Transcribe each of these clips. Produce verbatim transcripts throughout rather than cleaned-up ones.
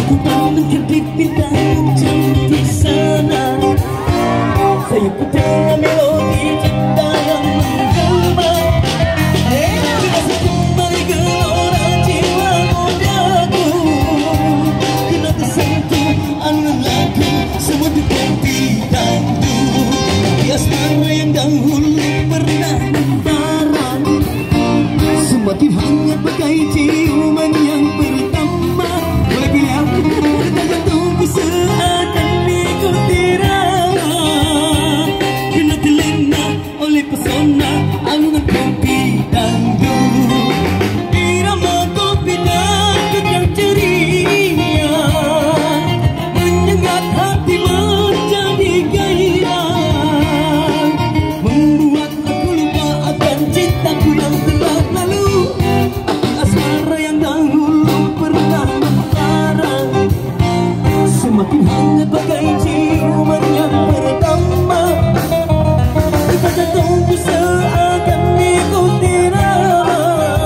Aku pernah menjepit bintang cantik sana. Saya putar melodi cinta yang menggema. Terasa kembali gelora jiwa mudaku. Kena tersentuh alunan lagu semua diganti dangdut. Di asmara yang dahulu pernah membara, semakin hangat bagai ciuman yang pertama. Boleh pilih aku, tak tunggu seakan ikuti rama. Kena terlena oleh pesona alunan kopi dangdut. Irama kopi dangdut yang ceria menyengat hati menjadi gairah, membuat aku lupa akan cintaku yang telah lalu. Asmara yang dahulu pernah membara, semakin hangat bagai ciuman yang pertama. Kita tunggu seakan ikuti rama.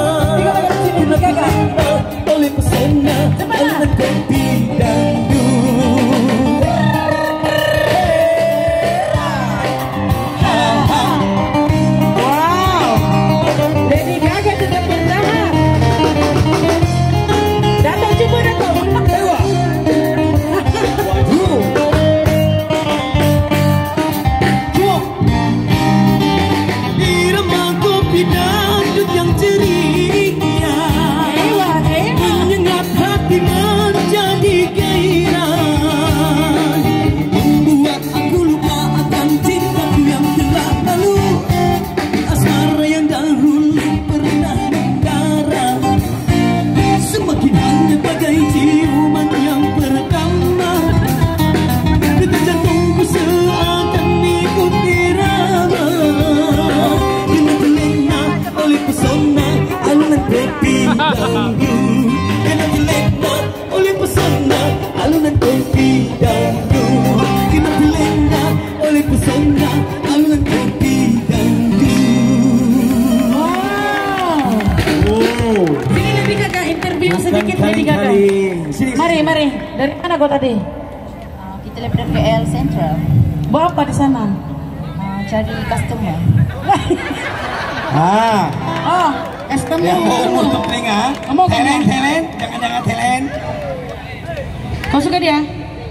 Oleh pesona alunan kopi dangdut. Wow, Lady Gaga tetap bertahan. Datang cuba datang, menang dewa. Irama kopi dangdut yang ceria menyengat hati menjadi gairah, membuat aku lupa akan cintaku yang telah lalu. Asmara yang dahulu pernah membara, semakin hangat bagai ciuman yang pertama. Detak jantungku seakan ikuti rama. Kena terlena oleh pesona alunan kopi dangdut. Kena terlena oleh pesona alunan kopi dangdut. Kena terlena oleh pesona alunan kopi dangdut. Wow. Oh, Sini Lady Gaga, interview sedikit Lady Gaga. Sini, Mari, mari. Dari mana kau tadi? Uh, kita lepas K L Central, Buat apa di sana? uh, cari customer. Ah, Oh, customer. yang mau untuk telinga. Kamu kan? Talent, talent, jangan-jangan talent. Kau suka dia?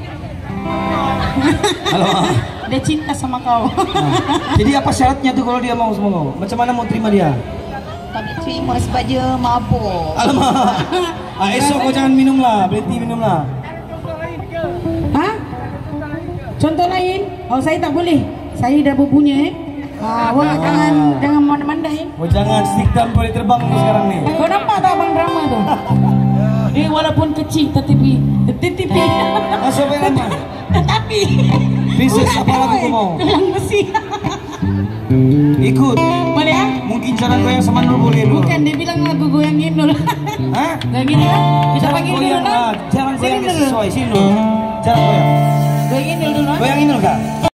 Halo. Dia cinta sama kau. Nah, jadi apa syaratnya tuh kalau dia mau sama kau? Macam mana mau terima dia? Kami terima sebab dia mabuk. Alamak. Ah, esok kau jangan minum lah, berhenti minum lah. Hah? Contoh lain? Oh, saya tak boleh. Saya dah berpunya eh. Ah, wah, Ah. jangan jangan mandai-mandai. Oh jangan, stick down boleh terbang tu sekarang ni. Kau nampak tak abang drama tu? Dia walaupun kecil tetapi tetapi Masuk apa nama? tetapi Princess, apa lagu kau mau? Gelang besi. Ikut. Boleh ah? Mungkin cara goyang sama Nur boleh dulu. Bukan, dia bilang lagu goyang Inul. Hah? Kayak gini kan? Kita Cara panggil dulu goyang kan? lah, cara Sini goyang dulu. sesuai sini dulu. Cara goyang. Goyang Inul dulu. ah? Goyang Inul kah?